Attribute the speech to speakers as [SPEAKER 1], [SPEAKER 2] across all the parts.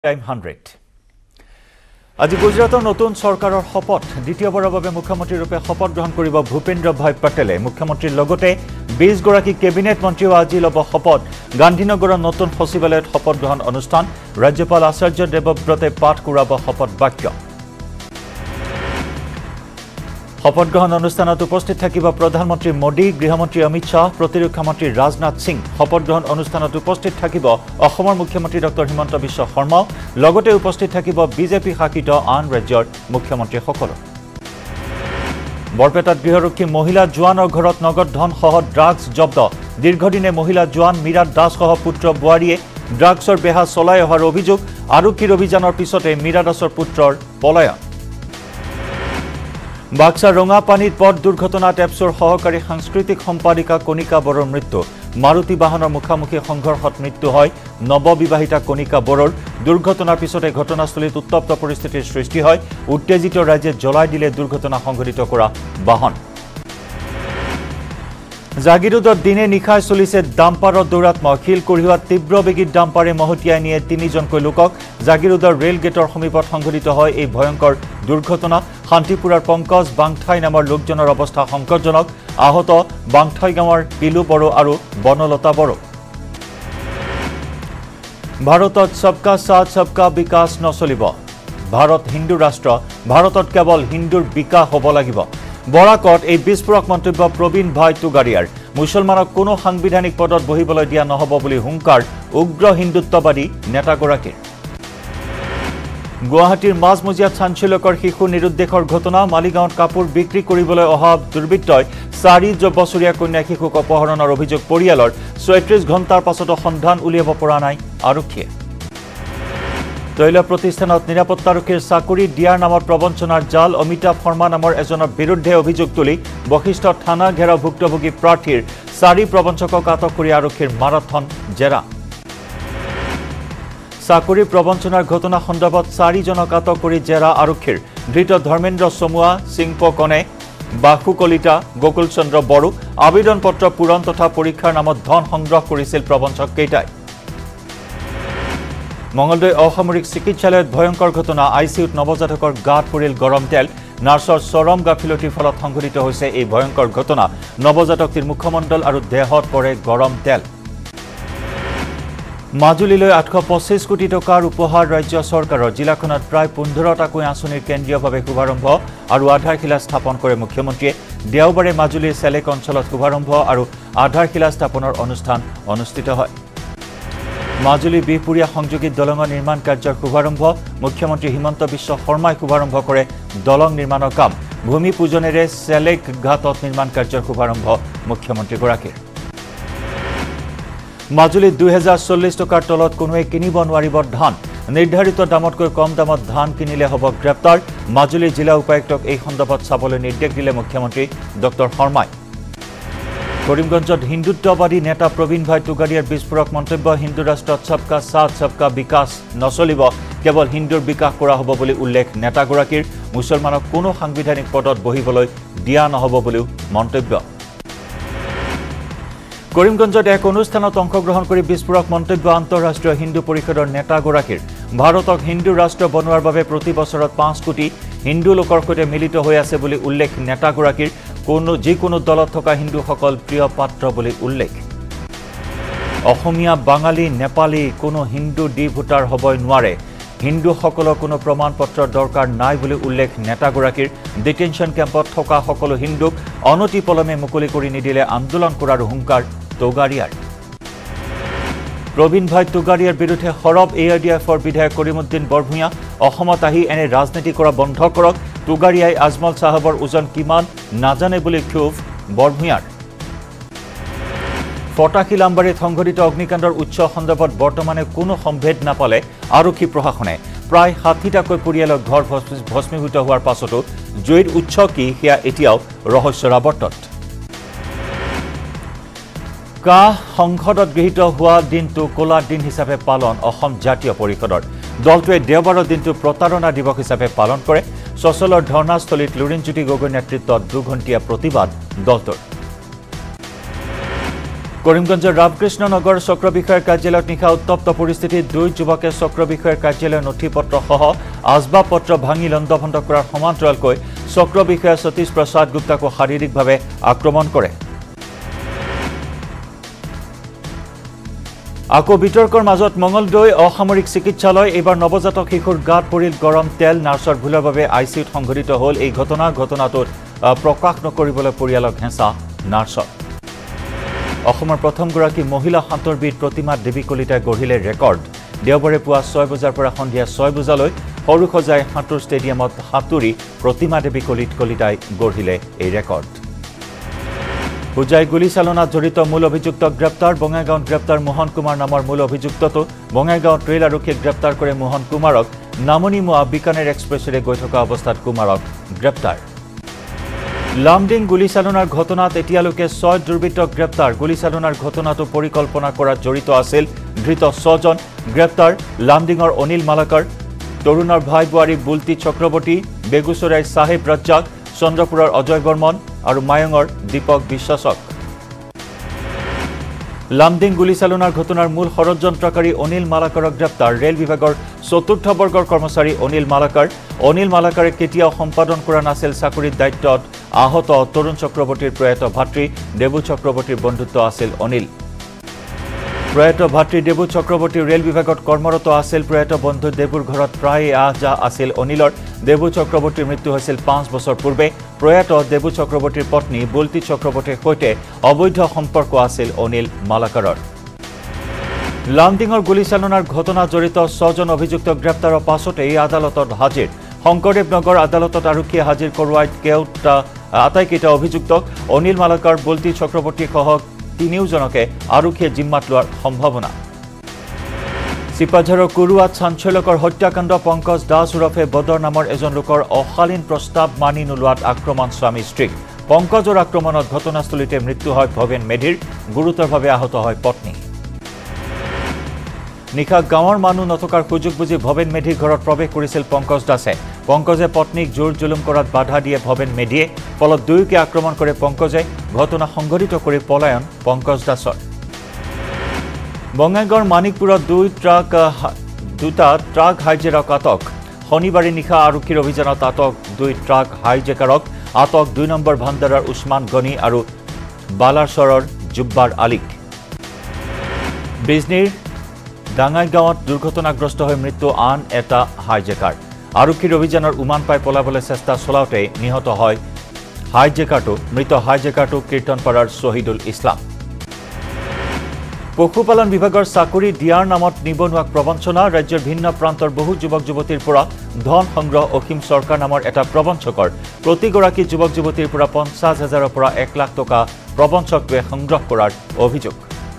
[SPEAKER 1] Time 100. আজি গুজৰাটৰ নতুন চৰকাৰৰ শপত দ্বিতীয়বাৰৰ বাবে মুখ্যমন্ত্ৰীৰূপে শপত গ্ৰহণ কৰিব ভূপেন্দ্ৰ ভাই পটেলে মুখ্যমন্ত্ৰীৰ লগতে 20 গৰাকী কেবিনেট মন্ত্ৰীও আজি ল'ব শপত গান্ধীনগৰৰ নতুন সচিবালয়ত শপত গ্ৰহণ অনুষ্ঠান ৰাজ্যপাল আচাৰ্য দেৱব্ৰতে পাঠ কৰাব শপত বাক্য শপত গ্ৰহণ অনুষ্ঠানত উপস্থিত থাকিব প্ৰধানমন্ত্ৰী মোদী গৃহমন্ত্ৰী অমিত শাহ প্ৰতিৰক্ষা মন্ত্ৰী ৰাজনাথ সিং শপত গ্ৰহণ অনুষ্ঠানত উপস্থিত থাকিব অসমৰ মুখ্যমন্ত্ৰী ডক্টৰ হিমন্ত বিশ্ব শৰ্মা লগতে উপস্থিত থাকিব বিজেপি শাসিত আন ৰাজ্যৰ মুখ্যমন্ত্ৰীসকল বৰপেটাত গৃহৰক্ষী মহিলা জোৱানৰ ঘৰত নগদ ধন সহ ড্ৰাগছ জব্দ দীৰ্ঘদিনে মহিলা জোৱান মীৰা দাস সহ পুত্ৰ বুৱাৰীয়ে ড্ৰাগছৰ বেহা চলাই অহাৰ অভিযোগ আৰক্ষীৰ অভিযানৰ পিছতে মীৰা দাসৰ পুত্ৰৰ পলায়ন বাক্সা ৰঙাপানীত পথ দুৰ্ঘটনাত এপছৰ সহকাৰী সাংস্কৃতিক সম্পাদিকা কণিকা বৰৰ মৃত্যু মাৰুতি বাহনৰ মুখামুখি সংঘৰ্ষত মৃত্যু হয় নৱবিবাহিতা কণিকা বৰৰ দুৰ্ঘটনাৰ পিছতে ঘটনাস্থলীত উত্তপ্ত পৰিস্থিতিৰ সৃষ্টি হয় উত্তেজিত ৰাজ্যে জ্বলাই দিলে দুৰ্ঘটনা সংঘটিত কৰা বাহন জাগিৰোডত দিনে নিশাই চলিছে ডাম্পাৰৰ দৌৰাত্মক শিল কঢ়িওৱাত তীব্ৰবেগী ডাম্পাৰে মহতিয়াই নিয়ে তিনিজনকৈ লোকক জাগিৰোডৰ ৰেল গেটৰ সমীপত সংঘটিত হয় এই ভয়ংকৰ দুৰ্ঘটনা শান্তিপুৰাৰ পংকজ বাংঠাই নামৰ লোকজনৰ অৱস্থা সংকটজনক আহত বাংঠাই গাঁৱৰ পিলু বড়ো আৰু বনলতা বড়ো ভাৰতত সবকা সাথ সবকা বিকাশ নচলিব ভাৰত হিন্দু ৰাষ্ট্ৰ ভাৰতত কেৱল হিন্দুৰ বিকাশ হ'ব লাগিব বৰাকত এই বিস্ফোৰক মন্তব্য প্ৰবীণ ভাই তুগাৰিয়াৰ মুছলমানক কোনো সাংবিধানিক পদত বহিবলৈ দিয়া নহব বুলি হুংকাৰ উগ্ৰ হিন্দুত্ববাদী নেতাগৰাকীৰ গুৱাহাটীৰ মাজমজিয়াত চাঞ্চল্যকৰ শিশু নিৰুদ্দেশৰ ঘটনা মালিগাঁৱত কাপোৰ বিক্ৰী কৰিবলৈ অহা দুৰ্বৃত্তই 4 বছৰীয়া কন্যা শিশুক অপহৰণৰ অভিযোগ পৰিয়ালৰ 36 ঘণ্টাৰ পাছতো সন্ধান উলিয়াব পৰা নাই আৰক্ষীয়ে তৈল প্ৰতিষ্ঠানত নিৰাপত্তাৰক্ষীৰ চাকৰি দিয়াৰ নামত প্ৰবঞ্চনাৰ জাল অমিতাভ শৰ্মা নামৰ এজনৰ বিৰুদ্ধে অভিযোগ তুলি বশিষ্ঠ থানা ঘেৰাও ভুক্তভোগী প্ৰাৰ্থীৰ 4 প্ৰবঞ্চকক আটক কৰি আৰক্ষীৰ মাৰাথন জেৰা চাকৰি প্ৰবঞ্চনাৰ ঘটনা সন্দৰ্ভত 4 জনক আটক কৰি জেৰা আৰক্ষীৰ ধৃত ধৰ্মেন্দ্ৰ চমুৱা সিংপ কনে বাসু কলিতা গোকুল চন্দ্ৰ বড়ো আবেদন পত্ৰ পূৰণ তথা পৰীক্ষাৰ নামত ধন সংগ্ৰহ কৰিছিল প্ৰবঞ্চক কেইটাই মঙ্গলদৈ অসামৰিক চিকিৎসালয়ত ভয়ংকৰ ঘটনা আইচিউত নৱজাতকৰ গাত পৰিল গৰম তেল নাৰ্ছৰ চৰম গাফিলতিৰ ফলত সংঘটিত হৈছে এই ভয়ংকৰ ঘটনা নৱজাতকটিৰ মুখমণ্ডল আৰু দেহত পৰে গৰম তেল মাজুলীলৈ 825 কোটি টকাৰ উপহাৰ ৰাজ্য চৰকাৰৰ জিলাখনত প্ৰায় 15টাকৈ আঁচনিৰ কেন্দ্ৰীয়ভাৱে শুভাৰম্ভ আৰু আধাৰশিলা স্থাপন কৰে মুখ্যমন্ত্ৰীয়ে দেওবাৰে মাজুলীৰ চেলেক অঞ্চলত শুভাৰম্ভ আৰু আধাৰশিলা স্থাপনৰ অনুষ্ঠান অনুষ্ঠিত হয় মাজুলী বিহপুৰীয়া সংযোগী দলঙৰ নিৰ্মাণ কাৰ্যৰ শুভাৰম্ভ মুখ্যমন্ত্ৰী হিমন্ত বিশ্ব শৰ্মাই শুভাৰম্ভ কৰে দলং নিৰ্মাণৰ কাম ভূমি পূজনেৰে চেলেক ঘাটত নিৰ্মাণ কাৰ্যৰ শুভাৰম্ভ মুখ্যমন্ত্ৰীগৰাকীৰ মাজুলীত 2040 টকাৰ তলত কোনোৱে কিনিব নোৱাৰিব ধান নিৰ্ধাৰিত দামতকৈ কম দামত ধান কিনিলে হ'ব গ্ৰেপ্তাৰ মাজুলী জিলা উপায়ুক্তক এই সন্দৰ্ভত চাবলৈ নিৰ্দেশ দিলে মুখ্যমন্ত্ৰী ডক্টৰ শৰ্মাই কৰিমগঞ্জত হিন্দুত্ববাদী নেতা প্ৰবীণ ভাই তুগাৰিয়াৰ বিস্ফোৰক মন্তব্য হিন্দু ৰাষ্ট্ৰত সবকা সাথ সবকা বিকাশ নচলিব কেৱল হিন্দুৰ বিকাশ কৰা হ'ব বুলি উল্লেখ নেতাগৰাকীৰ মুছলমানক কোনো সাংবিধানিক পদত বহিবলৈ দিয়া নহ'ব বুলিও মন্তব্য কৰিমগঞ্জত এক অনুষ্ঠানত অংশগ্ৰহণ কৰি বিস্ফোৰক মন্তব্য আন্তঃৰাষ্ট্ৰীয় হিন্দু পৰিষদৰ নেতাগৰাকীৰ ভাৰতক হিন্দু ৰাষ্ট্ৰ বনোৱাৰ বাবে প্ৰতি বছৰত 5 কোটি হিন্দু লোকৰ সৈতে মিলিত হৈ আছে বুলি উল্লেখ নেতাগৰাকীৰ যিকোনো দলত থকা হিন্দুসকল প্ৰিয় পাত্ৰ বুলি উল্লেখ অসমীয়া বাঙালী নেপালী কোনো হিন্দু ডি ভোটাৰ হ'বই নোৱাৰে হিন্দুসকলৰ কোনো প্ৰমাণ পত্ৰৰ দৰকাৰ নাই বুলি উল্লেখ নেতাগৰাকীৰ ডিটেনশ্যন কেম্পত থকা সকলো হিন্দুক অনতিপলমে মুকলি কৰি নিদিলে আন্দোলন কৰাৰ হুংকাৰ তুগাৰিয়াৰ প্ৰবীণ ভাই তুগাৰিয়াৰ বিৰুদ্ধে সৰব এআৰডিএফৰ বিধায়ক কৰিমুদ্দিন বৰভূঞা অসমত আহি এনে ৰাজনীতি কৰা বন্ধ কৰক তুগাৰিয়াই আজমল সাহেবৰ ওজন কিমান নাজানে বুলি ক্ষোভ বৰভূঞাৰ ফটাকিল আমবাৰীত সংঘটিত অগ্নিকাণ্ডৰ উচ্চ সন্দৰ্ভত বৰ্তমানে কোনো সম্ভেদ নাপালে আৰক্ষী প্ৰশাসনে প্ৰায় 60টাকৈ পৰিয়ালৰ ঘৰ ভস্মীভূত হোৱাৰ পাছতো জুইৰ উচ্চ কি সেয়া এতিয়াও ৰহস্যৰ আৱৰ্তত সংসদত গৃহীত হোৱা দিনটো ক'লা দিন হিচাপে পালন অসম জাতীয় পৰিষদৰ দলটোৱে দেওবাৰৰ দিনটো প্ৰতাৰণা দিৱস হিচাপে পালন কৰে সচলৰ ধৰ্ণাস্থলীত লুৰিণজ্যোতি গগৈ নেতৃত্বত 2 ঘণ্টীয়া প্ৰতিবাদ দলটোৰ কৰিমগঞ্জৰ ৰামকৃষ্ণ নগৰ চক্ৰ বিষয়াৰ কাৰ্যালয়ত নিশা উত্তপ্ত পৰিস্থিতিত 2 যুৱকে চক্ৰ বিষয়াৰ কাৰ্যালয়ৰ নথিপত্ৰ সহ আজবাব পত্ৰ ভাঙি লণ্ডভণ্ড কৰাৰ সমান্তৰালকৈ চক্ৰ বিষয়া সতীশ প্ৰসাদ গুপ্তাকো শাৰীৰিকভাৱে আক্ৰমণ কৰে। আকৌ বিতৰ্কৰ মাজত মঙলদৈ অসামৰিক চিকিৎসালয় এইবাৰ নৱজাতক শিশুৰ গাত পৰিল গৰম তেল নাৰ্ছৰ ভুলৰ বাবে আইচিউত সংঘটিত হ'ল এই ঘটনাটোত প্ৰকাশ নকৰিবলৈ পৰিয়ালক হেঁচা নাৰ্ছৰ। অসমৰ প্ৰথমগৰাকী মহিলা সাঁতোৰবিদ প্ৰতিমা দেৱী কলিতাই গঢ়িলে ৰেকৰ্ড। দেওবাৰে পুৱা 6 বজাৰ পৰা সন্ধিয়া 6 বজালৈ সৰুসজাই সাঁতোৰ ষ্টেডিয়ামত সাঁতুৰি প্ৰতিমা দেৱী কলিতাই গঢ়িলে এই ৰেকৰ্ড। হোজাই গুলীচালনাত জড়িত মূল অভিযুক্তক গ্ৰেপ্তাৰ। বঙাইগাঁৱত গ্ৰেপ্তাৰ মোহন কুমাৰ নামৰ মূল অভিযুক্তটো। বঙাইগাঁৱত ৰেল আৰক্ষীয়ে গ্ৰেপ্তাৰ কৰে মোহন কুমাৰক। নামনিমুৱা বিকানেৰ এক্সপ্ৰেছেৰে গৈ থকা অৱস্থাত কুমাৰক গ্ৰেপ্তাৰ। লামডিং গুলীচালনাৰ ঘটনাত এতিয়ালৈকে 6 দুৰ্বৃত্তক গ্ৰেপ্তাৰ। গুলীচালনাৰ ঘটনাটো পৰিকল্পনা কৰাত জড়িত আছিল ধৃত 6 জন। গ্ৰেপ্তাৰ লামডিঙৰ অনিল মালাকাৰ, তৰুণৰ ভাই বোৱাৰী বুলটি চক্ৰৱৰ্তী, বেগুচৰাইৰ সাহেব ৰাজ্জাক, চন্দ্ৰপুৰৰ অজয় বৰ্মন আৰু মায়ঙৰ দীপক বিশ্বাসক। লামডিং গুলীচালনাৰ ঘটনাৰ মূল ষড়যন্ত্ৰকাৰী অনিল মালাকাৰক গ্ৰেপ্তাৰ। ৰেল বিভাগৰ 4ৰ্থ বৰ্গৰ কৰ্মচাৰী অনিল মালাকাৰ। অনিল মালাকাৰে কেতিয়াও সম্পাদন কৰা নাছিল চাকৰিৰ দায়িত্বত আহত তৰুণ চক্ৰৱৰ্তীৰ প্ৰয়াত ভাতৃ দেবু চক্ৰৱৰ্তীৰ বন্ধুত্ব আছিল অনিল। প্ৰয়াত ভাতৃ দেবু চক্ৰৱৰ্তী ৰেল বিভাগত কৰ্মৰত আছিল। প্ৰয়াত বন্ধু দেবুৰ ঘৰত প্ৰায় আহ-যাহ আছিল অনিলৰ। দেবু চক্ৰৱৰ্তীৰ মৃত্যু হৈছিল 5 বছৰ পূৰ্বে। প্ৰয়াত দেবু চক্ৰৱৰ্তীৰ পত্নী বুলটি চক্ৰৱৰ্তীৰ সৈতে অবৈধ সম্পৰ্ক আছিল অনিল মালাকাৰৰ। লামডিঙৰ গুলীচালনাৰ ঘটনাত জড়িত 6 জন অভিযুক্তক গ্ৰেপ্তাৰৰ পাছতেই আদালতত হাজিৰ। শংকৰদেৱ নগৰ আদালতত আৰক্ষীয়ে হাজিৰ কৰোৱাই আটাইকেইটা অভিযুক্তক অনিল মালাকাৰ, বুলটি চক্ৰৱৰ্তীসহ 3জনকে আৰক্ষীয়ে জিম্মাত লোৱাৰ সম্ভাৱনা। চিপাঝাৰৰ কুৰুৱাত চাঞ্চল্যকৰ হত্যাকাণ্ড। পংকজ দাস ওৰফে বদৰ নামৰ এজন লোকৰ অশালীন প্ৰস্তাৱ মানি নোলোৱাত আক্ৰমণ স্বামী স্ত্ৰীক। পংকজৰ আক্ৰমণত ঘটনাস্থলীতে মৃত্যু হয় ভৱেন মেধিৰ। গুৰুতৰভাৱে আহত হয় পত্নী। নিশা গাঁৱৰ মানুহ নথকাৰ সুযোগ বুজি ভৱেন মেধিৰ ঘৰত প্ৰৱেশ কৰিছিল পংকজ দাসে। পংকজে পত্নীক জোৰ জুলুম কৰাত বাধা দিয়ে ভৱেন মেধিয়ে। ফলত দুয়োকে আক্ৰমণ কৰে পংকজে। ঘটনা সংঘটিত কৰি পলায়ন পংকজ দাসৰ। বঙাইগাঁৱৰ মানিকপুৰত দুটা ট্ৰাক হাইজেকাৰক আটক। শনিবাৰে নিশা আৰক্ষীৰ অভিযানত আটক 2 ট্ৰাক হাইজেকাৰক। আটক 2 নম্বৰ ভাণ্ডাৰৰ উছমান গনি আৰু বালাৰচৰৰ জুব্বাৰ আলীক। বিজনীৰ ডাঙাইগাঁৱত দুৰ্ঘটনাগ্ৰস্ত হৈ মৃত্যু আন এটা হাইজেকাৰ। আৰক্ষীৰ অভিযানৰ উমান পাই পলাবলৈ চেষ্টা চলাওঁতে নিহত হয় হাইজেকাৰটো। মৃত হাইজেকাৰটো কীৰ্তনপাৰাৰ শ্বহীদুল ইছলাম। পশুপালন বিভাগৰ চাকৰি দিয়াৰ নামত নিবনুৱাক প্ৰবঞ্চনা। ৰাজ্যৰ ভিন্ন প্ৰান্তৰ বহু যুৱক যুৱতীৰ পৰা ধন সংগ্ৰহ অসীম চৰকাৰ নামৰ এটা প্ৰবঞ্চকৰ। প্ৰতিগৰাকী যুৱক যুৱতীৰ পৰা 50,000ৰ পৰা 1 লাখ টকা প্ৰবঞ্চকটোৱে সংগ্ৰহ কৰাৰ অভিযোগ।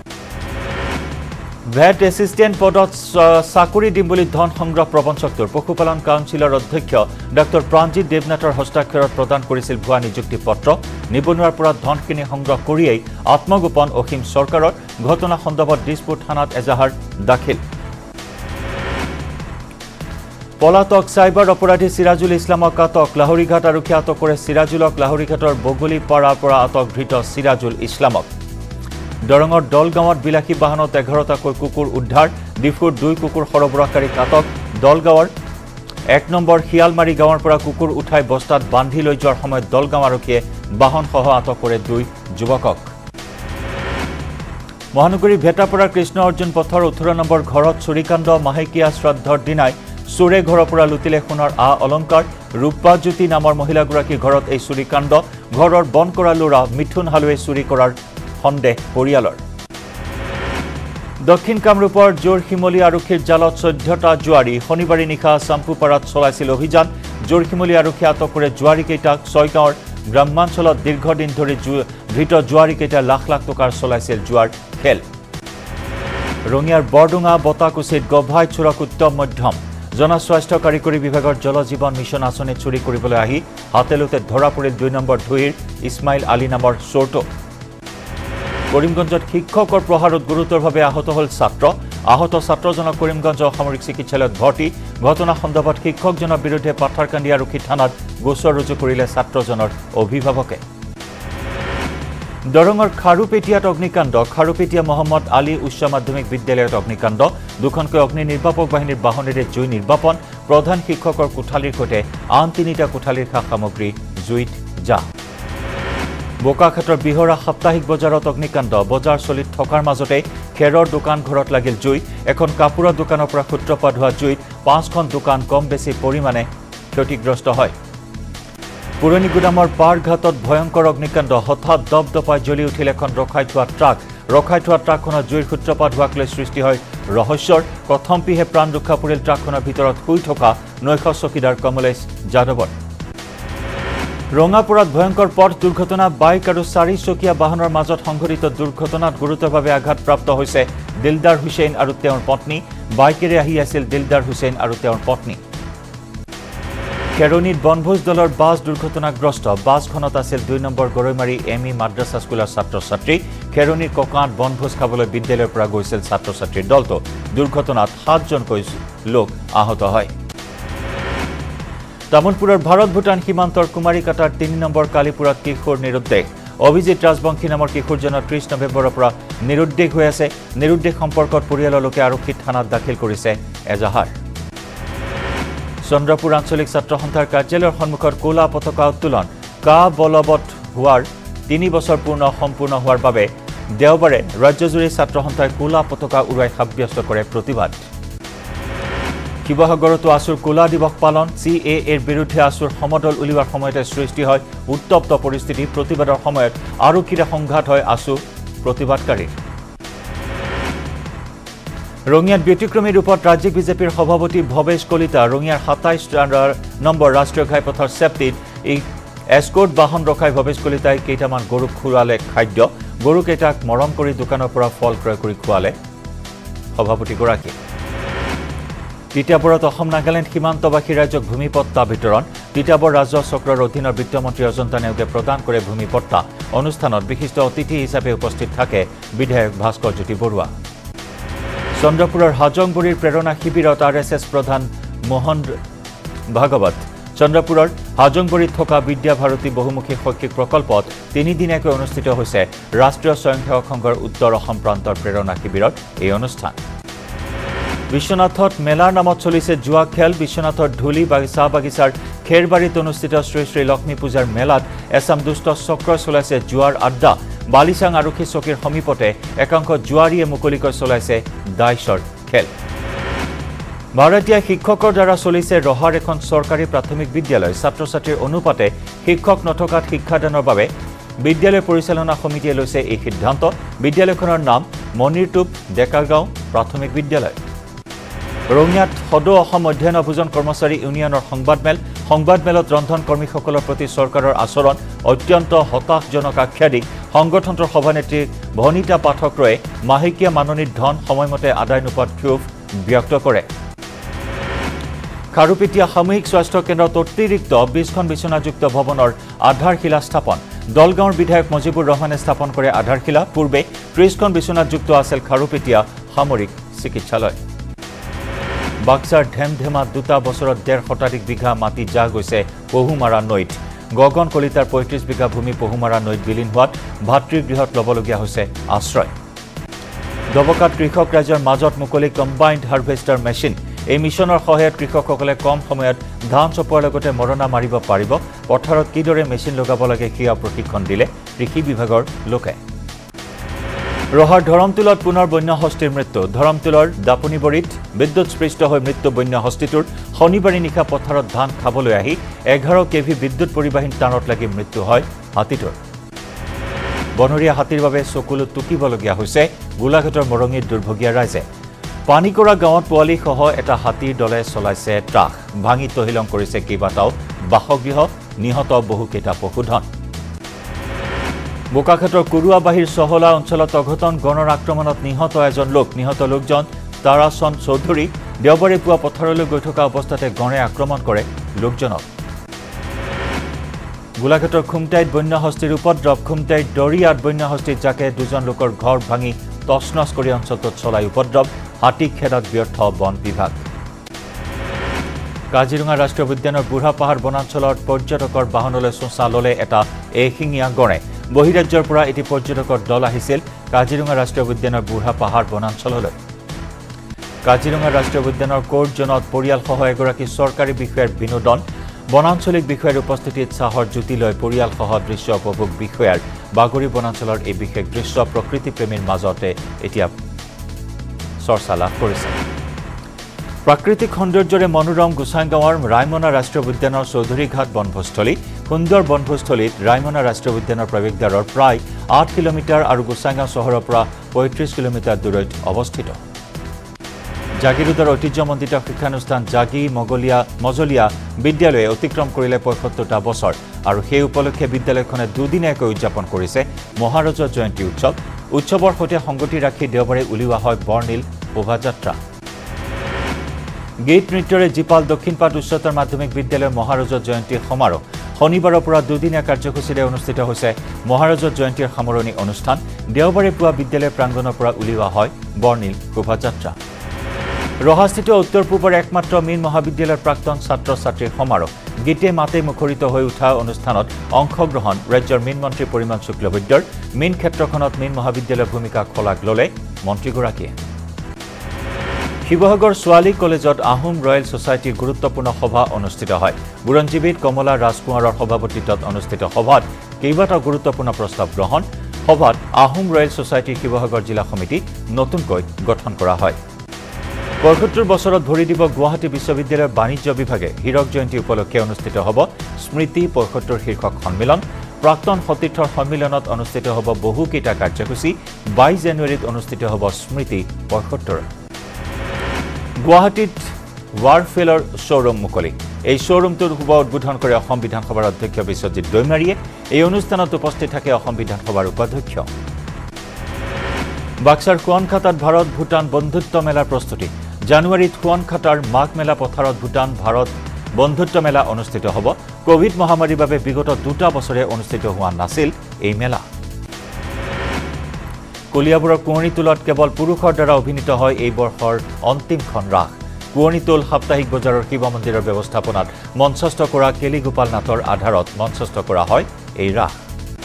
[SPEAKER 1] ভেট এছিষ্টেণ্ট পদত চাকৰি দিম বুলি ধন সংগ্ৰহ প্ৰবঞ্চকটোৰ। পশুপালন কাউন্সিলৰ অধ্যক্ষ ডঃ প্ৰাণজিৎ দেৱনাথৰ হস্তাক্ষৰত প্ৰদান কৰিছিল ভুৱা নিযুক্তি পত্ৰ। নিবনুৱাৰ পৰা ধনখিনি সংগ্ৰহ কৰিয়েই আত্মগোপন অসীম চৰকাৰৰ। ঘটনা সন্দৰ্ভত দিছপুৰ থানাত এজাহাৰ দাখিল। পলাতক চাইবাৰ অপৰাধী চিৰাজুল ইছলামক আটক। লাহৰীঘাট আৰক্ষীয়ে আটক কৰে চিৰাজুলক। লাহৰীঘাটৰ বগলীপাৰাৰ পৰা আটক ধৃত চিৰাজুল ইছলামক। দৰঙৰ দলগাঁৱত বিলাসী বাহনত 11টাকৈ কুকুৰ উদ্ধাৰ। ডিফুৰ 2 কুকুৰ সৰবৰাহকাৰীক আটক। দলগাঁৱৰ 1 নম্বৰ শিয়ালমাৰী গাঁৱৰ পৰা কুকুৰ উঠাই বস্তাত বান্ধি লৈ যোৱাৰ সময়ত দলগাঁও আৰক্ষীয়ে বাহনসহ আটক কৰে 2 যুৱকক। মহানগৰীৰ ভেটাপাৰাৰ কৃষ্ণ অৰ্জুন পথৰ 18 নম্বৰ ঘৰত চুৰিকাণ্ড। মাহেকীয়া শ্ৰাদ্ধৰ দিনাই চোৰে ঘৰৰ পৰা লুটিলে সোণৰ অলংকাৰ। ৰূপাজ্যোতি নামৰ মহিলাগৰাকীৰ ঘৰত এই চুৰিকাণ্ড। ঘৰৰ বন কৰা ল'ৰা মিথুন হালুৱে চুৰি কৰাৰ সন্দেহ পৰিয়ালৰ। দক্ষিণ কামৰূপৰ জোৰশিমলী আৰক্ষীৰ জালত 14টা জুৱাৰী। শনিবাৰে নিশা চাম্পুপাৰাত চলাইছিল অভিযান। জোৰশিমলী আৰক্ষীয়ে আটক কৰে জুৱাৰীকেইটাক। 6 গাঁৱৰ গ্ৰামাঞ্চলত দীৰ্ঘদিন ধৰি ধৃত জুৱাৰীকেইটা লাখ লাখ টকাৰ চলাইছিল জুৱাৰ খেল। ৰঙিয়াৰ বৰডুঙা বতাকুচিত গভাই চোৰক উত্তম মধ্যম। জনস্বাস্থ্য কাৰিকৰী বিভাগৰ জল জীৱন মিছন আঁচনি চুৰি কৰিবলৈ আহি হাতেলোতে ধৰা পৰিল 2 নম্বৰ ধুইৰ ইছমাইল আলী নামৰ চোৰটো। কৰিমগঞ্জত শিক্ষকৰ প্ৰহাৰত গুৰুতৰভাৱে আহত হ'ল ছাত্ৰ। আহত ছাত্ৰজনক কৰিমগঞ্জ অসামৰিক চিকিৎসালয়ত ভৰ্তি। ঘটনা সন্দৰ্ভত শিক্ষকজনৰ বিৰুদ্ধে পাথাৰকান্দি আৰক্ষী থানাত গোচৰ ৰুজু কৰিলে ছাত্ৰজনৰ অভিভাৱকে। দৰঙৰ খাৰুপেটিয়াত অগ্নিকাণ্ড খাৰুপেটিয়া মহম্মদ আলী উচ্চ মাধ্যমিক বিদ্যালয়ত অগ্নিকাণ্ড দুখনকৈ অগ্নি নিৰ্বাপক বাহিনীৰ বাহনেৰে জুই নিৰ্বাপন প্ৰধান শিক্ষকৰ কোঠালীৰ সৈতে আন তিনিটা কোঠালীৰ খা সামগ্ৰী জুইত যা বোকাখাটৰ বিহৰা সাপ্তাহিক বজাৰত অগ্নিকাণ্ড বজাৰ চলি থকাৰ মাজতে খেৰৰ দোকান ঘৰত লাগিল জুই এখন কাপোৰৰ দোকানৰ পৰা সূত্ৰপাত হোৱা জুইত 5খন দোকান কম বেছি পৰিমাণে ক্ষতিগ্ৰস্ত হয় পুৰণি গুদামৰ পাৰঘাটত ভয়ংকৰ অগ্নিকাণ্ড হঠাৎ দপদপাই জ্বলি উঠিল এখন ৰখাই থোৱা ট্ৰাকখনৰ জুইৰ সূত্ৰপাত হোৱাক লৈ সৃষ্টি হয় ৰহস্যৰ প্ৰথমপিহে প্ৰাণ ৰক্ষা পৰিল ট্ৰাকখনৰ ভিতৰত শুই থকা নৈশ চকীদাৰ কমলেশ যাদৱৰ ৰঙাপুৰত ভয়ংকৰ পথ দুৰ্ঘটনা বাইক আৰু 4চকীয়া বাহনৰ মাজত সংঘটিত দুৰ্ঘটনাত গুৰুতৰভাৱে আঘাতপ্ৰাপ্ত হৈছে দিলদাৰ হুছেইন আৰু তেওঁৰ পত্নী বাইকেৰে আহি আছিল দিলদাৰ হুছেইন আৰু তেওঁৰ পত্নী কেৰনিত বনভোজ দলৰ বাছ দুৰ্ঘটনাগ্ৰস্ত বাছখনত আছিল 2 নম্বৰ গৰৈমাৰী এমই মাদ্ৰাছা স্কুলৰ ছাত্ৰ-ছাত্ৰী কেৰনিৰ ককাত বনভোজ খাবলৈ বিদ্যালয়ৰ পৰা গৈছিল ছাত্ৰ-ছাত্ৰীৰ দলটো দুৰ্ঘটনাত 7জনকৈ লোক আহত হয় তামুলপুৰৰ ভাৰত ভূটান সীমান্তৰ কুমাৰীকাটাৰ 3 নম্বৰ কালিপুৰত কিশোৰ নিৰুদ্দেশ অভিজিত ৰাজবংশী নামৰ কিশোৰজনৰ 30 নৱেম্বৰৰ পৰা নিৰুদ্দেশ হৈ আছে নিৰুদ্দেশ সম্পৰ্কত পৰিয়ালৰ লোকে আৰক্ষী থানাত দাখিল কৰিছে এজাহাৰ চন্দ্ৰপুৰ আঞ্চলিক ছাত্ৰ সন্থাৰ কাৰ্যালয়ৰ সন্মুখত কোলা পতাকা উত্তোলন কা বলবৎ হোৱাৰ 3 বছৰ সম্পূৰ্ণ হোৱাৰ বাবে দেওবাৰে ৰাজ্যজুৰি ছাত্ৰ সন্থাই কোলা পতাকা উৰুৱাই সাব্যস্ত কৰে প্ৰতিবাদ শিৱসাগৰতো আসুৰ কোলা দিৱস পালন CAAৰ বিৰুদ্ধে আসুৰ সমদল উলিওৱাৰ সময়তে সৃষ্টি হয় উত্তপ্ত পৰিস্থিতি প্ৰতিবাদৰ সময়ত আৰক্ষীৰ সংঘাত হয় আসু প্ৰতিবাদকাৰী ৰঙিয়াত ব্যতিক্ৰমী ৰূপত ৰাজ্যিক বিজেপিৰ সভাপতি ভৱেশ কলিতা ৰঙিয়াৰ 27 নম্বৰ ৰাষ্ট্ৰীয় ঘাইপথৰ চেপ্টিত এস্কৰ্ট বাহন ৰখাই ভৱেশ কলিতাই কেইটামান গৰুক খুৱালে খাদ্য গৰুকেইটাক মৰম কৰি দোকানৰ পৰা ফল ক্ৰয় কৰি খুৱালে সভাপতিগৰাকী তিতাবৰত অসম নাগালেণ্ড সীমান্তবাসী ৰাজ্যক ভূমিপট্টা বিতৰণ তিতাবৰ ৰাজহ চক্ৰৰ অধীনৰ বিত্তমন্ত্ৰী অজন্তা নেওগে প্ৰদান কৰে ভূমিপট্টা অনুষ্ঠানত বিশিষ্ট অতিথি হিচাপে উপস্থিত থাকে বিধায়ক ভাস্কৰ জ্যোতি বৰুৱা চন্দ্ৰপুৰৰ হাজংবুৰীৰ প্ৰেৰণা শিবিৰত RSS প্ৰধান মোহন ভাগৱত চন্দ্ৰপুৰৰ হাজংবুৰীত থকা বিদ্যা ভাৰতী বহুমুখী শৈক্ষিক প্ৰকল্পত 3 দিনীয়াকৈ অনুষ্ঠিত হৈছে ৰাষ্ট্ৰীয় স্বয়ংসেৱক সংঘৰ উত্তৰ অসম প্ৰান্তৰ প্ৰেৰণা শিবিৰত এই অনুষ্ঠান বিশ্বনাথত মেলাৰ নামত চলিছে জুৱা খেল বিশ্বনাথৰ ধুলি চাহ বাগিচাৰ খেৰবাৰীত অনুষ্ঠিত শ্ৰী শ্ৰী লক্ষ্মী পূজাৰ মেলাত এছাম দুষ্ট চক্ৰই চলাইছে জুৱাৰ আড্ডা বালিচাং আৰক্ষী চকীৰ সমীপতে একাংশ জুৱাৰীয়ে মুকলিকৈ চলাইছে দাইছৰ খেল ভাৰতীয় শিক্ষকৰ দ্বাৰা চলিছে ৰহাৰ এখন চৰকাৰী প্ৰাথমিক বিদ্যালয় ছাত্ৰ-ছাত্ৰীৰ অনুপাতে শিক্ষক নথকাত শিক্ষাদানৰ বাবে বিদ্যালয় পৰিচালনা সমিতিয়ে লৈছে এই সিদ্ধান্ত বিদ্যালয়খনৰ নাম মনিৰটুপ ডেকাগাঁও প্ৰাথমিক বিদ্যালয় ৰঙিয়াত সদৌ অসম অধ্যয়ন অভিযান কৰ্মচাৰী ইউনিয়নৰ সংবাদমেলত ৰন্ধন কৰ্মীসকলৰ প্ৰতি চৰকাৰৰ আচৰণ অত্যন্ত হতাশজনক আখ্যা দি সংগঠনটোৰ সভানেত্ৰী ভনিতা পাঠক ৰয়ে মাহেকীয়া মাননীৰ ধন সময়মতে আদায় নোপোৱাত ক্ষোভ ব্যক্ত কৰে খাৰুপেটিয়া সামূহিক স্বাস্থ্য কেন্দ্ৰত অতিৰিক্ত 20খন বিচনাযুক্ত ভৱনৰ আধাৰশিলা স্থাপন দলগাঁৱৰ বিধায়ক মজিবুৰ ৰহমানে স্থাপন কৰে আধাৰশিলা পূৰ্বে 30খন বিচনাযুক্ত আছিল খাৰুপেটিয়া সামৰিক চিকিৎসালয় বাক্সাৰ ধেমধেমা 2 বছৰত 1.5 শতাধিক বিঘা মাটি যা গৈছে পহুমাৰা নৈত গগন কলিতাৰ 35 বিঘা ভূমি পহুমাৰা নৈত বিলীন হোৱাত ভাতৃগৃহত ল'বলগীয়া হৈছে আশ্ৰয় দবকাত কৃষক ৰাজ্যৰ মাজত মুকলি কম্বাইন্ড হাৰ্ভেষ্টাৰ মেচিন এই মিছনৰ সহায়ত কৃষকসকলে কম সময়ত ধান চপোৱাৰ লগতে মৰণা মাৰিব পাৰিব পথাৰত কিদৰে মেচিন লগাব লাগে সেয়া প্ৰশিক্ষণ দিলে কৃষি বিভাগৰ লোকে ৰহাৰ ধৰমতুলত পুনৰ বন্যহস্তীৰ মৃত্যু ধৰমতুলৰ দাপনিবৰিত বিদ্যুৎস্পৃষ্ট হৈ মৃত্যু বন্যহস্তীটোৰ শনিবাৰে নিশা পথাৰত ধান খাবলৈ আহি 11 কেভি বিদ্যুৎ পৰিবাহীন তাঁৰত লাগি মৃত্যু হয় হাতীটোৰ বনৰীয়া হাতীৰ বাবে চকুলো টুকিবলগীয়া হৈছে গোলাঘাটৰ মৰঙীৰ দুৰ্ভগীয়া ৰাইজে পানীকৰা গাঁৱত পোৱালিসহ এটা হাতীৰ দলে চলাইছে ট্ৰাক ভাঙি তহিলং কৰিছে কেইবাটাও বাসগৃহ নিহত বহুকেইটা পশুধন বোকাখাটৰ কুৰুৱাবাহীৰ সহলা অঞ্চলত অঘটন গণৰ আক্ৰমণত নিহত লোকজন তাৰাচন চৌধুৰী দেওবাৰে পুৱা পথাৰলৈ গৈ থকা অৱস্থাতে গণে আক্ৰমণ কৰে লোকজনক গোলাঘাটৰ খুমটাইত বন্যহস্তীৰ উপদ্ৰৱ খুমটাইত দৰিয়াত বন্যহস্তীৰ জাকে 2জন লোকৰ ঘৰ ভাঙি তছনছ কৰি অঞ্চলটোত চলাই উপদ্ৰৱ হাতী খেদাত ব্যৰ্থ বন বিভাগ কাজিৰঙা ৰাষ্ট্ৰীয় উদ্যানৰ বুঢ়া পাহাৰ বনাঞ্চলত পৰ্যটকৰ বাহনলৈ চোঁচা ললে এটা এশিঙীয়া গড়ে বহিৰাজ্যৰ পৰা এটি পৰ্যটকৰ দল আহিছিল কাজিৰঙা ৰাষ্ট্ৰীয় উদ্যানৰ বুঢ়া পাহাৰ বনাঞ্চললৈ কাজিৰঙা ৰাষ্ট্ৰীয় উদ্যানৰ কোৰ্ট জোনত পৰিয়ালসহ এগৰাকী চৰকাৰী বিষয়াৰ বিনোদন বনাঞ্চলিক বিষয়াৰ উপস্থিতিত চাহৰ জ্যোতি লৈ পৰিয়ালসহ দৃশ্য উপভোগ বিষয়াৰ বাগৰি বনাঞ্চলৰ এই বিশেষ দৃশ্য প্ৰকৃতিপ্ৰেমীৰ মাজতে এতিয়া চৰ্চা লাভ কৰিছে প্ৰাকৃতিক সৌন্দৰ্যৰে মনোৰম গোসাইগাঁৱৰ ৰায়মনা ৰাষ্ট্ৰীয় উদ্যানৰ চৌধুৰীঘাট বনভোজস্থলী সুন্দৰ বনভোজস্থলীত ৰায়মনা ৰাষ্ট্ৰীয় উদ্যানৰ প্ৰৱেশদ্বাৰৰ প্ৰায় 8 কিলোমিটাৰ আৰু গোসাইগাঁও চহৰৰ পৰা 35 কিলোমিটাৰ দূৰৈত অৱস্থিত জাগিৰোডৰ ঐতিহ্যমণ্ডিত শিক্ষানুষ্ঠান জাগি মজলীয়া বিদ্যালয়ে অতিক্ৰম কৰিলে ৭৫টা বছৰ আৰু সেই উপলক্ষে বিদ্যালয়খনে দুদিনীয়াকৈ উদযাপন কৰিছে মহাৰজা জয়ন্তী উৎসৱৰ সৈতে সংগতি ৰাখি দেওবাৰে উলিওৱা হয় বৰ্ণিল শোভাযাত্ৰা গীত নৃত্যৰে জীপাল দক্ষিণপাট উচ্চতৰ মাধ্যমিক বিদ্যালয়ৰ মহাৰজা জয়ন্তী সমাৰোহ শনিবাৰৰ পৰা দুদিনীয়া কাৰ্যসূচীৰে অনুষ্ঠিত হৈছে মহাৰজা জয়ন্তীৰ সামৰণি অনুষ্ঠান দেওবাৰে পুৱা বিদ্যালয় প্ৰাংগণৰ পৰা উলিওৱা হয় বৰ্ণিল শোভাযাত্ৰা ৰহাস্থিত উত্তৰ পূবৰ একমাত্ৰ মীন মহাবিদ্যালয়ৰ প্ৰাক্তন ছাত্ৰ ছাত্ৰীৰ সমাৰোহ গীতে মাতে মুখৰিত হৈ উঠা অনুষ্ঠানত অংশগ্ৰহণ ৰাজ্যৰ মীন মন্ত্ৰী পৰিমল শুক্লবৈদ্যৰ মীন ক্ষেত্ৰখনত মীন মহাবিদ্যালয়ৰ ভূমিকা খলাগ ল'লে মন্ত্ৰীগৰাকীয়ে শিৱসাগৰ ছোৱালী কলেজত আহোম ৰয়েল ছ'চাইটিৰ গুৰুত্বপূৰ্ণ সভা অনুষ্ঠিত হয় বুৰঞ্জীবিদ কমলা ৰাজকুমাৰৰ সভাপতিত্বত অনুষ্ঠিত সভাত কেইবাটাও গুৰুত্বপূৰ্ণ প্ৰস্তাৱ গ্ৰহণ সভাত আহোম ৰয়েল ছ'চাইটিৰ শিৱসাগৰ জিলা সমিতি নতুনকৈ গঠন কৰা হয় ৭৫ বছৰত ভৰি দিব গুৱাহাটী বিশ্ববিদ্যালয়ৰ বাণিজ্য বিভাগে হীৰক জয়ন্তী উপলক্ষে অনুষ্ঠিত হ'ব স্মৃতি ৭৫ শীৰ্ষক সন্মিলন প্ৰাক্তন সতীৰ্থৰ সন্মিলনত অনুষ্ঠিত হ'ব বহুকেইটা কাৰ্যসূচী 22 জানুৱাৰীত অনুষ্ঠিত হ'ব স্মৃতি ৭৫ গুৱাহাটীত ৱাৰফেলৰ শ্ব'ৰুম মুকলি এই শ্ব'ৰুমটোৰ শুভ উদ্বোধন কৰে অসম বিধানসভাৰ অধ্যক্ষ বিশ্বজিৎ দৈমাৰীয়ে এই অনুষ্ঠানত উপস্থিত থাকে অসম বিধানসভাৰ উপাধ্যক্ষ বাক্সাৰ সোৱণখাটাত ভাৰত ভূটান বন্ধুত্ব মেলাৰ প্ৰস্তুতি জানুৱাৰীত সোৱণখাটাৰ মাঘ মেলা পথাৰত ভূটান ভাৰত বন্ধুত্ব মেলা অনুষ্ঠিত হ'ব কোভিড মহামাৰীৰ বাবে বিগত 2 বছৰে অনুষ্ঠিত হোৱা নাছিল এই মেলা কলিয়াবৰৰ কুঁৱৰীটোলত কেৱল পুৰুষৰ দ্বাৰা অভিনীত হয় এই বৰ্ষৰ অন্তিমখন ৰাস কুঁৱৰীটোল সাপ্তাহিক বজাৰৰ শিৱ মন্দিৰৰ ব্যৱস্থাপনাত মঞ্চস্থ কৰা কেলিগোপাল নাথৰ আধাৰত মঞ্চস্থ কৰা হয় এই ৰাস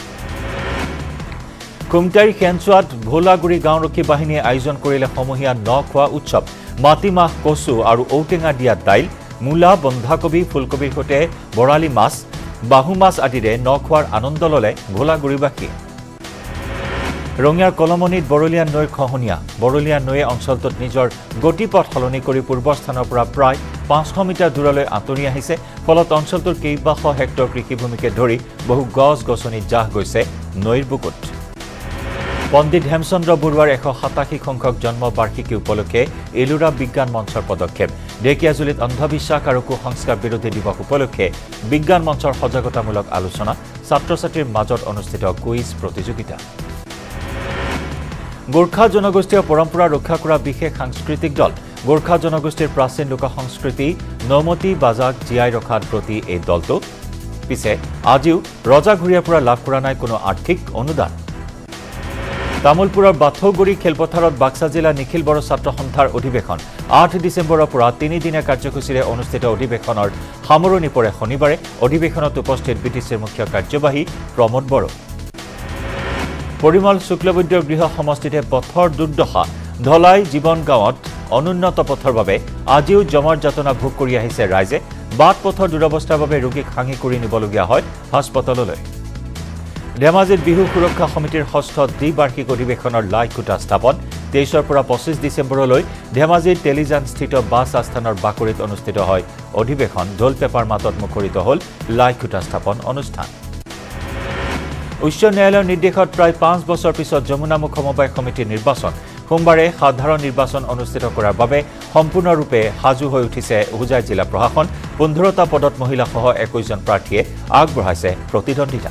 [SPEAKER 1] কুমটাইৰ খেনচুৱাত ভোলাগুৰি গাঁওৰক্ষী বাহিনীয়ে আয়োজন কৰিলে সমূহীয়া নখোৱা উৎসৱ মাটিমাহ কচু আৰু ঔটেঙা দিয়া দাইল মূলা বন্ধাকবি ফুলকবিৰ সৈতে বৰালি মাছ বাহু মাছ আদিৰে নখোৱাৰ আনন্দ ল'লে ভোলাগুৰিবাসীয়ে ৰঙিয়াৰ কলমনিত বৰলীয়া নৈৰ খহনীয়া বৰলীয়া নৈয়ে অঞ্চলটোত নিজৰ গতিপথ সলনি কৰি পূৰ্বস্থানৰ পৰা প্ৰায় 500 মিটাৰ দূৰলৈ আঁতৰি আহিছে ফলত অঞ্চলটোৰ কেইবাশ হেক্টৰ কৃষিভূমিকে ধৰি বহু গছ-গছনি জাহ গৈছে নৈৰ বুকুত পণ্ডিত হেমচন্দ্ৰ বৰুৱাৰ 187 সংখ্যক জন্ম বাৰ্ষিকী উপলক্ষে এলুৰা বিজ্ঞান মঞ্চৰ পদক্ষেপ ঢেকিয়াজুলিত অন্ধবিশ্বাস আৰু কুসংস্কাৰ বিৰোধী দিৱস উপলক্ষে বিজ্ঞান মঞ্চৰ সজাগতামূলক আলোচনা ছাত্ৰ-ছাত্ৰীৰ মাজত অনুষ্ঠিত কুইজ প্ৰতিযোগিতা গোৰ্খা জনগোষ্ঠীয় পৰম্পৰা ৰক্ষা কৰা বিশেষ সাংস্কৃতিক দল গোৰ্খা জনগোষ্ঠীৰ প্ৰাচীন লোক সংস্কৃতি নমতি বাজাক জীয়াই ৰখাৰ প্ৰতি এই দলটো পিছে আজিও ৰজাঘৰীয়াৰ পৰা লাভ কৰা নাই কোনো আৰ্থিক অনুদান তামুলপুৰৰ বাথৌগুৰি খেলপথাৰত বাক্সা জিলা নিখিল বড়ো ছাত্ৰ সন্থাৰ অধিৱেশন 8 ডিচেম্বৰৰ পৰা 3 দিনীয়া কাৰ্যসূচীৰে অনুষ্ঠিত অধিৱেশনৰ সামৰণি পৰে শনিবাৰে অধিৱেশনত উপস্থিত বিটিচিৰ মুখ্য কাৰ্যবাহী প্ৰমোদ বড়ো পৰিমল শুক্লবৈদ্যৰ গৃহ সমষ্টিতে পথৰ দুৰ্দশা ধলাই জীৱন গাঁৱত অনুন্নত পথৰ বাবে আজিও জমৰ যাতনা ভোগ কৰি আহিছে ৰাইজে বাট পথৰ দুৰৱস্থাৰ বাবে ৰোগীক হাঙি কৰি নিবলগীয়া হয় হাস্পতাললৈ ধেমাজিত বিহু সুৰক্ষা সমিতিৰ ষষ্ঠ দ্বিবাৰ্ষিক অধিৱেশনৰ লাইকুটা স্থাপন 23 পৰা 25 ডিচেম্বৰলৈ ধেমাজিৰ টেলিজানস্থিত বাছ আস্থানৰ বাকৰিত অনুষ্ঠিত হয় অধিৱেশন ঢোল পেপাৰ মাতত মুখৰিত হ'ল লাইকুটা স্থাপন অনুষ্ঠান উচ্চ ন্যায়ালয়ৰ নিৰ্দেশত প্ৰায় 5 বছৰ পিছত যমুনামুখ সমবায় সমিতিৰ নিৰ্বাচন সোমবাৰে সাধাৰণ নিৰ্বাচন অনুষ্ঠিত কৰাৰ বাবে সম্পূৰ্ণৰূপে সাজু হৈ উঠিছে হুজাই জিলা প্ৰশাসন 15টা পদত মহিলাসহ 21 জন প্ৰাৰ্থীয়ে আগবঢ়াইছে প্ৰতিদ্বন্দ্বিতা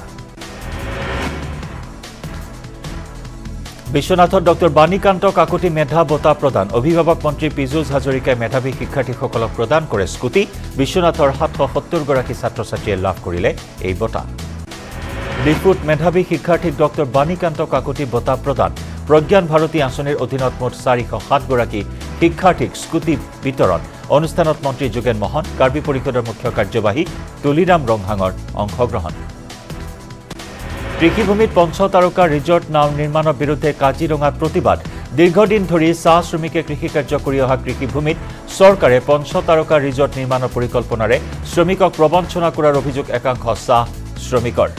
[SPEAKER 1] বিশ্বনাথত ডক্টৰ বাণীকান্ত কাকতি মেধা বঁটা প্ৰদান অভিভাৱক মন্ত্ৰী পীযুষ হাজৰিকাই মেধাৱী শিক্ষাৰ্থীসকলক প্ৰদান কৰে স্কুটি বিশ্বনাথৰ 770 গৰাকী ছাত্ৰ-ছাত্ৰীয়ে লাভ কৰিলে এই বঁটা ডিফুত মেধাৱী শিক্ষাৰ্থীক ডক্টৰ বাণীকান্ত কাকতি বঁটা প্ৰদান প্ৰজ্ঞান ভাৰতী আঁচনিৰ অধীনত মুঠ 407 গৰাকী শিক্ষাৰ্থীক স্কুটি বিতৰণ অনুষ্ঠানত মন্ত্ৰী যোগেন মোহন কাৰ্বি পৰিষদৰ মুখ্য কাৰ্যবাহী তুলিৰাম ৰংহাঙৰ অংশগ্ৰহণ কৃষিভূমিত পঞ্চতারকা রিজৰ্ট নাও নিৰ্মাণৰ বিৰুদ্ধে কাজিৰঙাত প্ৰতিবাদ দীৰ্ঘদিন ধৰি চাহ শ্ৰমিকে কৃষি কাৰ্য কৰি অহা কৃষিভূমিত চৰকাৰে পঞ্চতাৰকা ৰিজৰ্ট নিৰ্মাণৰ পৰিকল্পনাৰে শ্ৰমিকক প্ৰবঞ্চনা কৰাৰ অভিযোগ একাংশ চাহ শ্ৰমিকৰ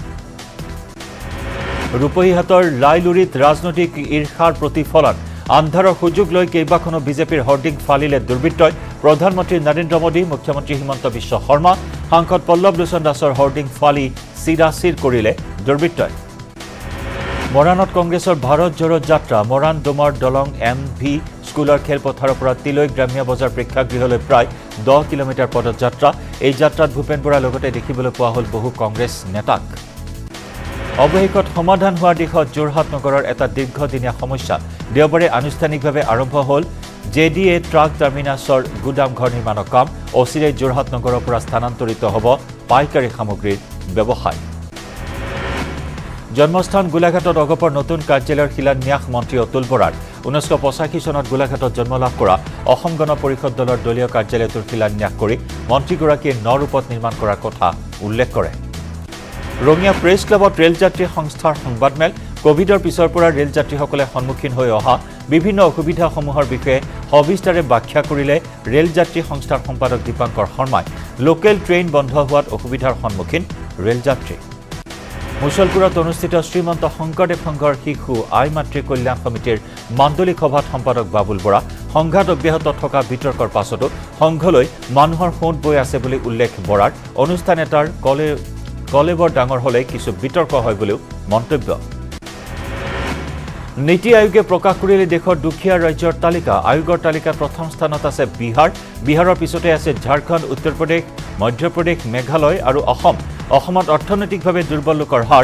[SPEAKER 1] ৰূপহীহাটৰ লাইলুৰিত ৰাজনৈতিক ঈৰ্ষাৰ প্ৰতিফলন আন্ধাৰৰ সুযোগ লৈ কেইবাখনো বিজেপিৰ হৰ্ডিং ফালিলে দুৰ্বৃত্তই প্ৰধানমন্ত্ৰী নৰেন্দ্ৰ মোদী মুখ্যমন্ত্ৰী হিমন্ত বিশ্ব শৰ্মা সাংসদ পল্লৱ লোচন দাসৰ হৰ্ডিং ফালি চিৰাচিৰ কৰিলে দুৰ্বৃত্তই মৰাণত কংগ্ৰেছৰ ভাৰত জোড়ো যাত্ৰা মৰাণ ডোমৰ দলং MV স্কুলৰ খেলপথাৰৰ পৰা তিলৈ গ্ৰাম্য বজাৰ প্ৰেক্ষাগৃহলৈ প্ৰায় 10 কিলোমিটাৰ পদযাত্ৰা এই যাত্ৰাত ভূপেন বৰাৰ লগতে দেখিবলৈ পোৱা হ'ল বহু কংগ্ৰেছ নেতাক অৱশেষত সমাধান হোৱাৰ দিশত যোৰহাট নগৰৰ এটা দীৰ্ঘদিনীয়া সমস্যা দেওবাৰে আনুষ্ঠানিকভাৱে আৰম্ভ হ'ল JDA ট্ৰাক টাৰ্মিনাছৰ গুদাম ঘৰ নিৰ্মাণৰ কাম অচিৰেই যোৰহাট নগৰৰ পৰা স্থানান্তৰিত হ'ব পাইকাৰী সামগ্ৰীৰ ব্যৱসায় জন্মস্থান গোলাঘাটত অগপৰ নতুন কাৰ্যালয়ৰ শিলান্যাস মন্ত্ৰী অতুল বৰাৰ 1985 চনত গোলাঘাটত জন্ম লাভ কৰা অসম গণ পৰিষদ দলৰ দলীয় কাৰ্যালয়টোৰ শিলান্যাস কৰি মন্ত্ৰীগৰাকীয়ে নৰূপত নিৰ্মাণ কৰাৰ কথা উল্লেখ কৰে ৰঙিয়া প্ৰেছ ক্লাবত ৰেলযাত্ৰী সংস্থাৰ সংবাদমেল কোভিডৰ পিছৰ পৰা ৰেলযাত্ৰীসকলে সন্মুখীন হৈ অহা বিভিন্ন অসুবিধাসমূহৰ বিষয়ে সবিস্তাৰে ব্যাখ্যা কৰিলে ৰেলযাত্ৰী সংস্থাৰ সম্পাদক দীপাংকৰ শৰ্মাই লোকেল ট্ৰেইন বন্ধ হোৱাত অসুবিধাৰ সন্মুখীন ৰেলযাত্ৰী মুছলপুৰত অনুষ্ঠিত শ্ৰীমন্ত শংকৰদেৱ সংঘৰ শিশু আই মাতৃ কল্যাণ সমিতিৰ মাণ্ডলিক সভাত সম্পাদক বাবুল বৰা সংঘাত অব্যাহত থকা বিতৰ্কৰ পাছতো সংঘলৈ মানুহৰ সোঁত বৈ আছে বুলি উল্লেখ বৰাৰ অনুষ্ঠান এটাৰ কলেবৰ ডাঙৰ হলে কিছু বিতৰ্ক হয় বুলিও মন্তব্য নীতি আয়োগে প্ৰকাশ কৰিলে দেশৰ দুখীয়া ৰাজ্যৰ তালিকা আয়োগৰ তালিকাত প্ৰথম স্থানত আছে বিহাৰৰ পিছতে আছে ঝাৰখণ্ড উত্তৰ প্ৰদেশ মধ্যপ্ৰদেশ মেঘালয় আৰু অসমত অৰ্থনৈতিকভাৱে দুৰ্বল লোকৰ হাৰ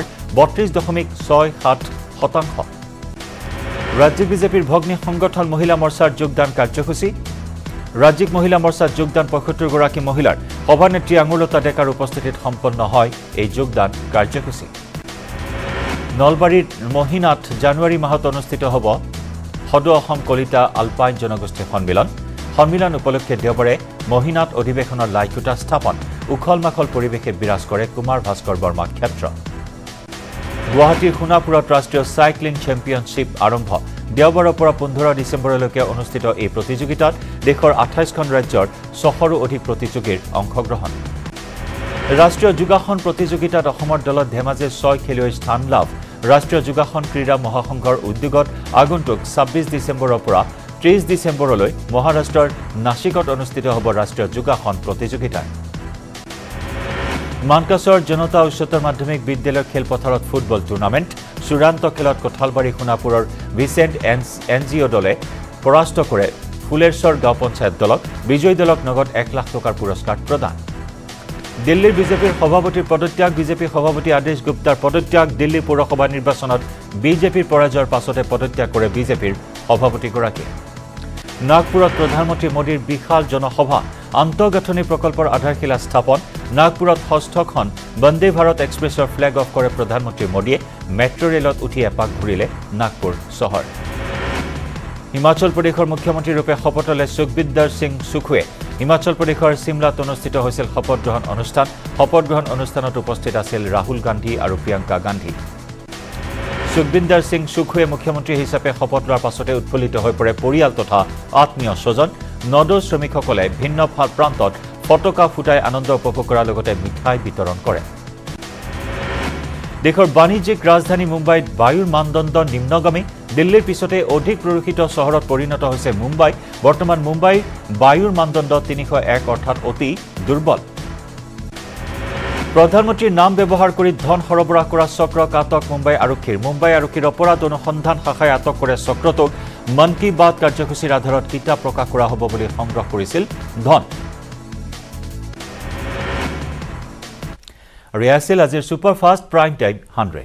[SPEAKER 1] 32.67%। ৰাজ্যিক বিজেপিৰ ভগ্নী সংগঠন মহিলা মৰ্চাৰ যোগদান কাৰ্যসূচী ৰাজ্যিক মহিলা মৰ্চাৰ যোগদান 75 গৰাকী মহিলাৰ সভানেত্ৰী আঙুৰলতা ডেকাৰ উপস্থিতিত সম্পন্ন হয় এই যোগদান কাৰ্যসূচী নলবাৰীৰ মহিনাত জানুৱাৰী মাহত অনুষ্ঠিত হ'ব সদৌ অসম কলিতা আলপাইন জনগোষ্ঠী সন্মিলন উপলক্ষে দেওবাৰে মহিনাত অধিৱেশনৰ লাইকুটা স্থাপন উখল মাখল পৰিৱেশে বিৰাজ কৰে কুমাৰ ভাস্কৰ বৰ্মা ক্ষেত্ৰ গুৱাহাটীৰ সোণাপুৰত ৰাষ্ট্ৰীয় সাইক্লিং চেম্পিয়নশ্বিপ আৰম্ভ দেওবাৰৰ পৰা 15 ডিচেম্বৰলৈকে অনুষ্ঠিত এই প্ৰতিযোগিতাত দেশৰ 28খন ৰাজ্যৰ 600ৰো অধিক প্ৰতিযোগীৰ অংশগ্ৰহণ ৰাষ্ট্ৰীয় যোগাসন প্ৰতিযোগিতাত অসমৰ দলত ধেমাজিৰ 6 খেলুৱৈ স্থান লাভ ৰাষ্ট্ৰীয় যোগাসন ক্ৰীড়া মহাসংঘৰ উদ্যোগত আগন্তুক 26 ডিচেম্বৰৰ পৰা 30 ডিচেম্বৰলৈ মহাৰাষ্ট্ৰৰ নাছিকত অনুষ্ঠিত হ'ব ৰাষ্ট্ৰীয় যোগাসন প্ৰতিযোগিতা মানকাছৰ জনতা উচ্চতৰ মাধ্যমিক বিদ্যালয়ৰ খেলপথাৰত ফুটবল টুৰ্ণামেণ্ট চূড়ান্ত খেলত কঠালবাৰী সোণাপুৰৰ ভিচেণ্ট NGO দলে পৰাস্ত কৰে ফুলেৰছৰ গাঁও পঞ্চায়ত দলক বিজয়ী দলক নগদ 1 লাখ টকাৰ পুৰস্কাৰ প্ৰদান দিল্লীৰ বিজেপিৰ সভাপতিৰ পদত্যাগ বিজেপি সভাপতি আদেশ গুপ্তাৰ পদত্যাগ দিল্লী পৌৰসভা নিৰ্বাচনত বিজেপিৰ পৰাজয়ৰ পাছতে পদত্যাগ কৰে বিজেপিৰ সভাপতিগৰাকী নাগপুৰত প্ৰধানমন্ত্ৰী মোদীৰ বিশাল জনসভা আন্তঃগাঁথনি প্ৰকল্পৰ আধাৰশিলা স্থাপন নাগপুৰত ষষ্ঠখন বন্দে ভাৰত এক্সপ্ৰেছৰ ফ্লেগ অফ কৰে প্ৰধানমন্ত্ৰী মোদীয়ে মেট্ৰ' ৰেলত উঠি এপাক ঘূৰিলে নাগপুৰ চহৰ হিমাচল প্ৰদেশৰ মুখ্যমন্ত্ৰী ৰূপে শপত ল'লে সুখবিন্দৰ সিং সুখুৱে হিমাচল প্ৰদেশৰ সিমলাত অনুষ্ঠিত হৈছিল শপত গ্ৰহণ অনুষ্ঠানত উপস্থিত আছিল ৰাহুল গান্ধী আৰু প্ৰিয়ংকা গান্ধী সুখবিন্দৰ সিং সুখুৱে মুখ্যমন্ত্ৰী হিচাপে শপত লোৱাৰ পাছতে উৎফুল্লিত হৈ পৰে পৰিয়াল তথা আত্মীয় স্বজন নদৌ শ্ৰমিকসকলে ভিন্ন প্ৰান্তত ফটকা ফুটাই আনন্দ উপভোগ কৰাৰ লগতে মিঠাই বিতৰণ কৰে দেশৰ বাণিজ্যিক ৰাজধানী মুম্বাইত বায়ুৰ মানদণ্ড নিম্নগামী দিল্লীৰ পিছতে অধিক প্ৰদূষিত চহৰত পৰিণত হৈছে মুম্বাই বৰ্তমান মুম্বাইৰ বায়ুৰ মানদণ্ড 301 অৰ্থাৎ অতি দুৰ্বল প্ৰধানমন্ত্ৰীৰ নাম ব্যৱহাৰ কৰি ধন সৰবৰাহ কৰা চক্ৰক আটক মুম্বাই আৰক্ষীৰ অপৰাধ অনুসন্ধান শাখাই আটক কৰে চক্ৰটোক মন কী বাত কাৰ্যসূচীৰ আধাৰত কিতাপ প্ৰকাশ কৰা হ'ব বুলি সংগ্ৰহ কৰিছিল ধন আৰু আছিল আজিৰ ছুপাৰফাষ্ট প্ৰাইম টাইম 100